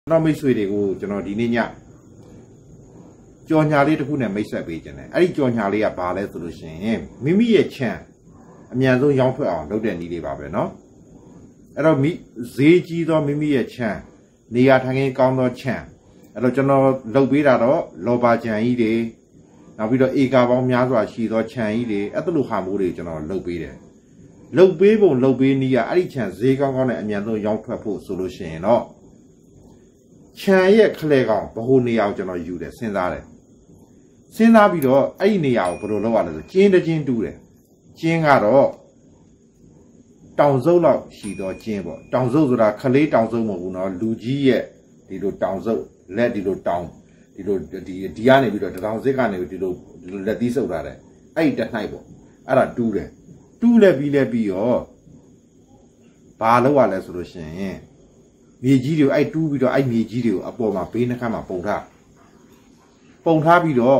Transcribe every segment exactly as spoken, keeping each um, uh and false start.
เราไม่สวยเด็กกูจะนอนดีนี่เนี่ยจอนยาลีทุกคนเนี่ยไม่ใช่ไปจังเลยไอ้จอนยาลีอะบาเลยสุดเลยมิมิเช่นเมียต้องยอมเพื่อเอาเราเดินดีๆบ้าไปเนาะเรามีเสียจีตัวมิมิเช่นนี่ยทางนี้กองตัวเช่นเราจะนอนเราไปแล้วเราบาดเจ็บอีเดียเราไปแล้วเอกาบางมีอะไรชีตัวเช่นอีเดียไอ้ตัวลูกหาบุรีจะนอนเราไปเลยเราไปบ่เราไปนี่อะไอ้เช่นเสียกองกองเนี่ยเมียต้องยอมเพื่อผู้สุดเลยเนาะเช่นยังเคลื่อนกับผู้นี่เอาจะนอนอยู่เลยเส้นได้เลยเส้นได้ไปแล้วไอ้นี่เอาพอเราว่าเลยจีนเดจีนดูเลยจีนก็แล้วตาวโซ่เราสีตัวจีนบ่ตาวโซ่สุดาเคลื่อนตาวโซ่หมดกูเนาะลูจีเย่ดีดูตาวโซ่เล็ดดีดูตาวดีดูดีดีอันนี้ไปแล้วตาวโซ่กันเนี่ยดีดูเล็ดที่สุดเลยไอ้จะไหนบ่อะไรดูเลยดูเลยบีเลยบีอ๋อบาแล้วว่าเลยสุดเช่นมีจีเดียวไอ้ดูไปแล้วไอ้มีจีเดียวอ่ะพอมาเป็นนะครับมาปงท่าปงท่าไปแล้ว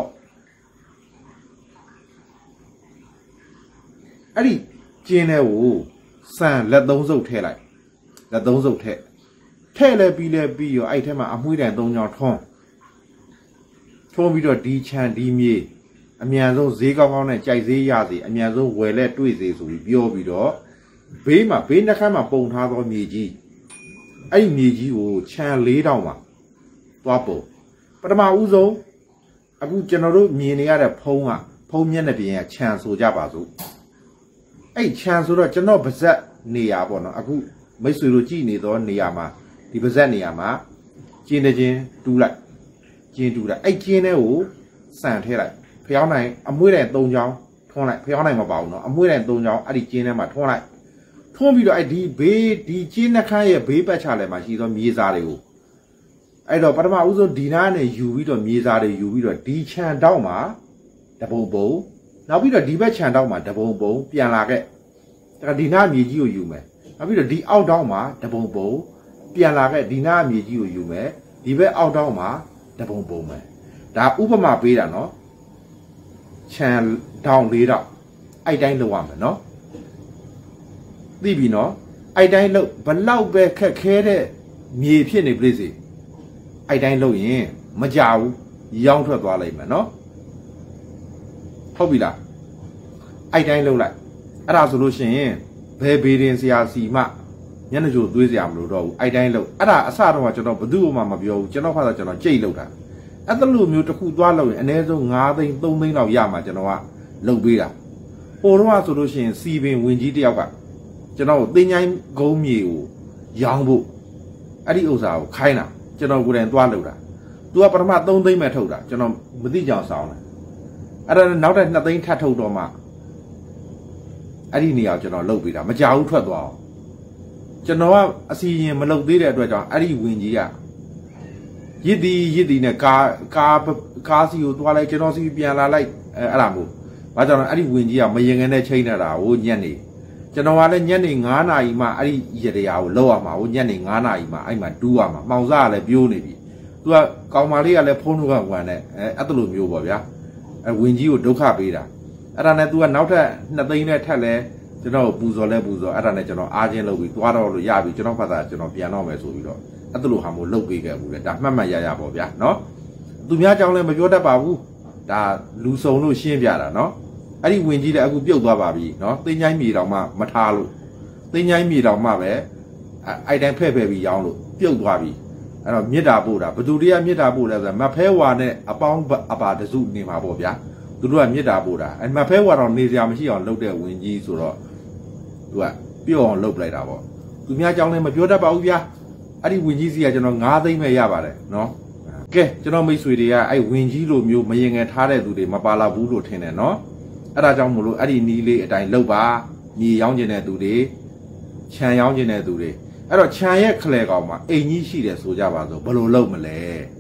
ไอ้จีนเนี่ยโอ้สั่งเล็ดต้องสุดเท่าไรเล็ดต้องสุดเท่เท่เลยปีเลยปีอยู่ไอ้เท่ามาอมวยแดงตรงยอดท้องท้องไปแล้วดีชันดีมีอเมียนส่งเสียก้าวๆเนี่ยใจเสียยาสิอเมียนส่งเวลาด้วยเสียสุดเบี้ยวไปแล้วเบี้ยมาเบี้ยนะครับมาปงท่าตัวมีจีไอ้มีจีโอ้ชันเลี้ยดเอามาตัวโปปฐมาอุโสอากูจะนรู้มีเนี่ยอะไรพงอ่ะพงเนี่ยเนี่ยเป็นชันสูจ้าป่าสูไอ้ชานสุดเราจะนอบเสดเนี่ยบ่เนาะအခုไม่สุรุจีนี่တော့နေရာမှာဒီပါဇက်နေရာမှာကျင်းတဲ့ချင်းတူးလိုက်ကျင်းတူးလိုက်အဲ့ကျင်းတဲ့ကိုစံထဲလိုက်ဖျောင်းနိုင်အမွှေးတိုင်၃ချောင်းထွန်းလိုက်ဖျောင်းနိုင်မပါဘူးเนาะအမွှေးတိုင်၃ချောင်းအဲ့ဒီကျင်းထဲမှာထွန်းလိုက်ထွန်းပြီးတော့အဲ့ဒီဘေးဒီကျင်းနှခမ်းရဲ့ဘေးပတ်ချလဲမှာရှိသောမြေစာတွေကိုအဲ့တော့ပထမဦးဆုံးဒီနားနဲ့ယူပြီးတော့မြေစာတွေယူပြီးတော့ဒီခြံတောက်မှာတပုံပုံနောက်ပြီးတော့ဒီဘက်ခြံတောက်မှာတပုံပုံပြန်လာခဲ့ဒါဒီနာမြေကြီးကိုယူမယ်နောက်ပြီးတော့ဒီအောက်တောက်မှာတပုံပုံပြန်လာခဲ့ဒီနာမြေကြီးကိုယူမယ်ဒီဘက်အောက်တောက်မှာတပုံပုံမယ်ဒါဥပမာပေးတာเนาะခြံတောင်လေးတော့အဲ့တိုင်းလုပ်ရမယ်เนาะသိပြီเนาะအဲ့တိုင်းလုပ်ဘလောက်ပဲခက်ခဲတဲ့မြေဖြစ်နေပြီစေအဲ့တိုင်းလုပ်ရင်မကြဘူးရောင်းထွက်သွားလိမ့်မယ်เนาะဟုတ်ပြီလားအဲ့တိုင်းလှုပ်လိုက်အဲ့ဒါဆိုလို့ရှိရင်ဘယ်ဘေးရင်ဆရာစီမညနေကြိုသွေးစရာမလိုတော့ဘူးအဲ့တိုင်းလှုပ်အဲ့ဒါအစတော့ကကျွန်တော်ဘယ်သူမှမပြောဘူးကျွန်တော်ဖတ်တာကျွန်တော်ကြိတ်လှုပ်တာအဲ့တလူမျိုးတစ်ခုသွားလှုပ်ရင်အနည်းဆုံး၅သိန်း၃သိန်းလောက်ရမှာကျွန်တော်ကလှုပ်ပေးတာဟိုတော့ဆိုလို့ရှိရင်စီပင်ဝင်ကြီးတယောက်ကကျွန်တော်ကိုတင်းချိုင်းကုန်းမြေကိုရောင်းဖို့အဲ့ဒီဥစ္စာကိုခိုင်းတာကျွန်တော်ကိုယ်တိုင်သွားလှုပ်တာသူကပထမ၃သိန်းပဲထုတ်တာကျွန်တော်မသိကြအောင်စောင်းတယ်အဲ့ဒါနောက်တဲ့၂သိန်းထပ်ထုတ်တော့မှအဲ့ဒီနေရာကျွန်တော်လှုပ်ပေးတာမကြောက်ဘူးထွက်သွားအောင်ကျွန်တော်ကအစီရင်မလှုပ်သေးတဲ့အတွက်ကြောင့်အဲ့ဒီဝင်ကြီးကရစ်တီရစ်တီနဲ့ကားကားကားစီကိုသွားလိုက်ကျွန်တော်စီပြန်လာလိုက်အဲအဲ့ဒါမို့ဘာကြောင့်လဲအဲ့ဒီဝင်ကြီးကမရင်ငယ်နဲ့ချိန်နေတာဟိုညက်နေကျွန်တော်ကလည်းညက်နေ၅နာရီမှအဲ့ဒီရတရားကိုလှုပ်ရမှာဟိုညက်နေ၅နာရီမှအဲ့မှာတူးရမှာမှောင်စားကလည်းပြိုးနေပြီသူကကောင်မလေးကလည်းဖုန်းထုတ်ကဝင်တယ်အဲအဲ့လိုမျိုးပေါ့ဗျာအဲဝင်ကြီးကိုဒုက္ခပေးတာအဲ့ဒါနဲ့ तू ကနောက်ထပ်၂သိန်းနဲ့ထက်လဲကျွန်တော်ပူဇော်လဲပူဇော်အဲ့ဒါနဲ့ကျွန်တော်အားချင်းလုပ်ပြီးသွားတော့လို့ရပြီကျွန်တော်ဖတ်တာကျွန်တော်ပြန်တော့မယ်ဆိုပြီးတော့အဲ့လိုဟာမျိုးလုပ်ပေးခဲ့ဘူးလေဒါမှတ်မှတ်ရရပေါ့ဗျာနော်သူများကြောင့်လည်းမပြောတတ်ပါဘူးဒါလူစုံလို့ရှင်းပြတာနော်အဲ့ဒီဝင်ကြီးလည်းအခုပြုတ်သွားပါပြီနော်သိញ្ញိုင်းမြေတောင်မှမထားလို့သိញ្ញိုင်းမြေတောင်မှပဲအဲ့တိုင်းဖဲ့ဖဲ့ပြီးရောင်းလို့ပြုတ်သွားပြီအဲ့တော့မြစ်တာပို့တာဘသူတရားမြစ်တာပို့လဲဆိုမဖဲဝါနဲ့အပေါင်းအပါတစုနေမှာပေါ့ဗျာသူတို့ကမြစ်တာပို့တာအဲ့မဖဲဝါတော့နေစရာမရှိအောင်လုပ်တဲ့ဝင်ကြီးဆိုတော့သူကပြော့အောင်လုပ်လိုက်တာပေါ့သူများကြောင်းလည်းမပြောတတ်ပါဘူးဗျာအဲ့ဒီဝင်ကြီးစီကကျွန်တော်၅သိန်းပဲရပါတယ်နော်ကဲကျွန်တော်မိတ်ဆွေတွေကအဲ့ဝင်ကြီးလိုမျိုးမရင်ငယ်ထားတဲ့သူတွေမပါလာဘူးလို့ထင်တယ်နော်အဲ့ဒါကြောင့်မို့လို့အဲ့ဒီနီးလေးအတိုင်းလုပ်ပါမြေရောင်းကျင်တဲ့သူတွေခြံရောင်းကျင်တဲ့သူတွေအဲ့တော့ခြံရဲ့ခလဲကောင်မှာအိမ်ကြီးရှိတယ်ဆိုကြပါစို့ဘယ်လိုလုပ်မလဲ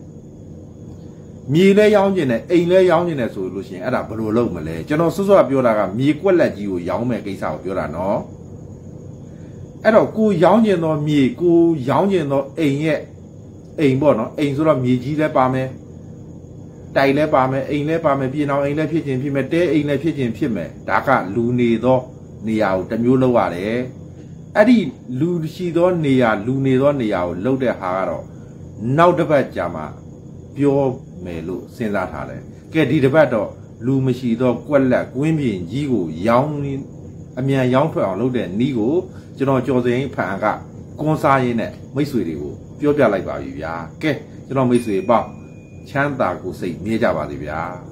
မြေလဲရောင်းကျင်တယ်အိမ်လဲရောင်းကျင်တယ်ဆိုလို့ရှိရင်အဲ့ဒါဘယ်လိုလုပ်မလဲကျွန်တော်စွတ်စွတ်ပြောတာကမြေကွက်လက်ကြီးကိုရောင်းမယ်ကိစ္စကိုပြောတာနော်အဲ့တော့ကိုရောင်းကျင်သောမြေကိုရောင်းကျင်သောအိမ်ရဲ့အိမ်ပေါ့နော်အိမ်ဆိုတော့မြေကြီးလဲပါမယ်တိုင်လဲပါမယ်အိမ်လဲပါမယ်ပြင်အောင်အိမ်လဲဖြစ်ခြင်းဖြစ်မယ်တဲအိမ်လဲဖြစ်ခြင်းဖြစ်မယ်ဒါကလူနေသောနေရာကိုတစ်မျိုးလုပ်ရတယ်အဲ့ဒီလူရှိသောနေရာလူနေသောနေရာကိုလှုပ်တဲ့ဟာကတော့နောက်တစ်ပတ်ကြာမှပြောမယ်လို့စဉ်းစားထားတယ်ကဲဒီတစ်ပတ်တော့လူမရှိတော့ကွက်လက်ကွင်းပြင်ကြီးကိုရောင်းအမြန်ရောင်းထွက်အောင်လုပ်တဲ့နီးကိုကျွန်တော်ကြော်စင်ဖန်ကကွန်စားရင်းနဲ့မိတ်ဆွေတွေကိုပြောပြလိုက်ပါပြီဗျာကဲကျွန်တော်မိတ်ဆွေပေါ့ချမ်းသာကိုစိတ်မြဲကြပါစေဗျာ